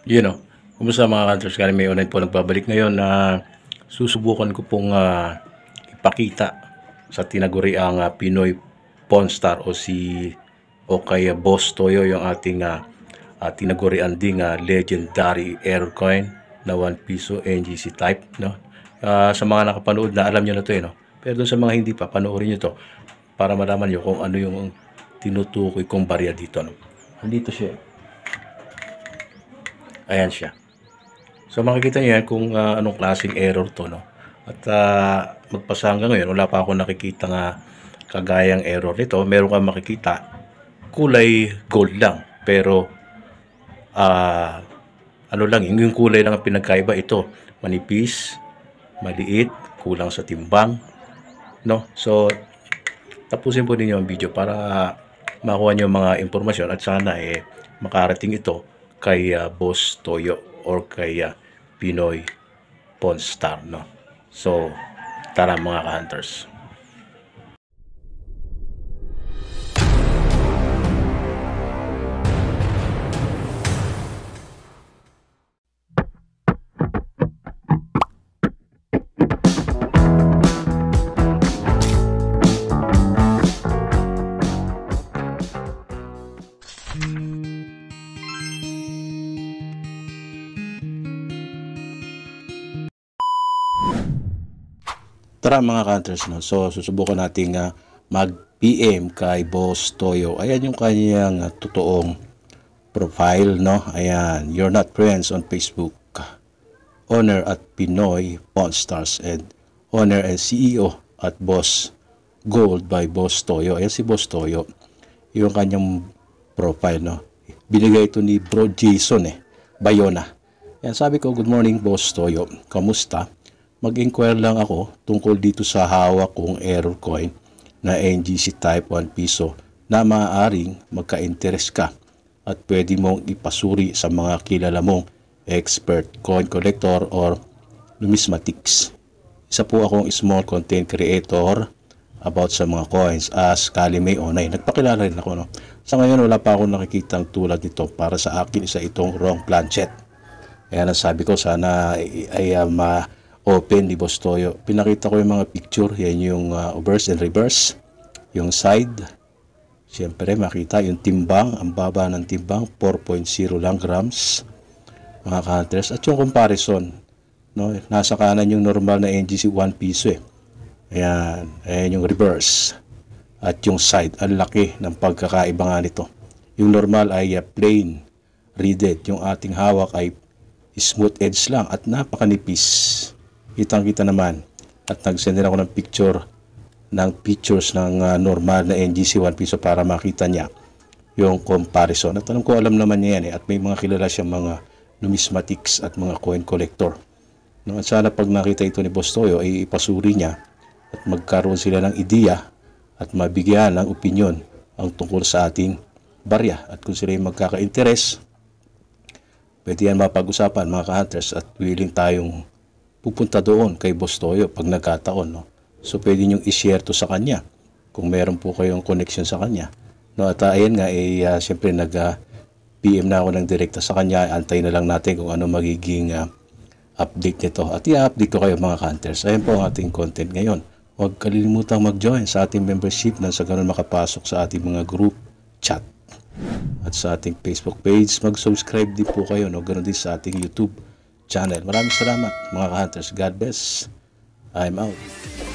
Kumusta mga hunters? Kaya may online po nagbabalik ngayon na susubukan ko pong ipakita sa tinaguri ang Pinoy Pawn Star o kaya Boss Toyo yung ating tinagurian ding legendary error coin na 1 piso NGC type, no? Sa mga nakapanood na alam nyo na to, no? Pero dun sa mga hindi pa, panoorin nyo to para malaman nyo kung ano yung tinutukoy kong barya dito, no? Nandito siya. Ayan siya. So makikita niyo yan kung anong klaseng error to, no? At magpasa hanggang ngayon, wala pa ako nakikita nga kagayang error nito. Meron kang makikita kulay gold lang. Pero ano lang, yung kulay lang ang pinagkaiba ito. Manipis, maliit, kulang sa timbang, no? So tapusin po ninyo ang video para makuha nyo mga impormasyon at sana makarating ito kay Boss Toyo or kay Pinoy Pawn Star, no? So tara mga ka-hunters. Tara mga ka-hunters, no? So susubukan nating mag-PM kay Boss Toyo. Ayan yung kanyang totoong profile, no? Ayan, you're not friends on Facebook. Owner at Pinoy Pawn Stars and owner and CEO at Boss Gold by Boss Toyo. Ayan si Boss Toyo. Yung kanyang profile, no? Binigay ito ni Bro Jason Bayona. Ayan, sabi ko, good morning Boss Toyo. Kamusta? Mag-inquire lang ako tungkol dito sa hawak kong error coin na NGC type 1 piso na maaaring magka-interest ka at pwede mong ipasuri sa mga kilala mong expert coin collector or numismatics. Isa po akong small content creator about sa mga coins as Kalimay Online. Nagpakilala rin ako, no? Sa ngayon wala pa akong nakikitang tulad nito. Para sa akin isa itong wrong planchet. Kaya nasabi ko sana ay open ni Boss Toyo. Pinakita ko yung mga picture. Yan yung obverse and reverse. Yung side. Siyempre makita yung timbang. Ang baba ng timbang 4.0 lang grams. Mga hunters. At yung comparison. No? Nasa kanan yung normal na NGC 1 piso Ayan. Ayan yung reverse. At yung side. Ang laki ng pagkakaiba nga nito. Yung normal ay plain reeded. Yung ating hawak ay smooth edge lang at napakanipis. Kitang-kita naman at nag-send ako ng pictures ng normal na NGC 1 piso para makita niya yung comparison. At alam naman niya yan at may mga kilala siyang mga numismatics at mga coin collector. No, at sana pag nakita ito ni Boss Toyo ay ipasuri niya at magkaroon sila ng ideya at mabigyan ng opinion ang tungkol sa ating barya. At kung sila ay magkaka-interest, pwede yan mapag-usapan mga ka-hunters at willing tayong pupunta doon kay Boss Toyo pag nagkataon, no? So pwede nyo i-share to sa kanya kung meron po kayong connection sa kanya, no? At ayan nga siyempre nag-PM na ako ng direkta sa kanya. Antay na lang natin kung ano magiging update nito at i-update ko kayo mga hunters. Ayan po ang ating content ngayon. Huwag kalimutang mag-join sa ating membership na sa ganun makapasok sa ating mga group chat at sa ating Facebook page. Mag-subscribe din po kayo, no? Ganun din sa ating YouTube channel. Maraming salamat mga ka-hunters. God bless. I'm out.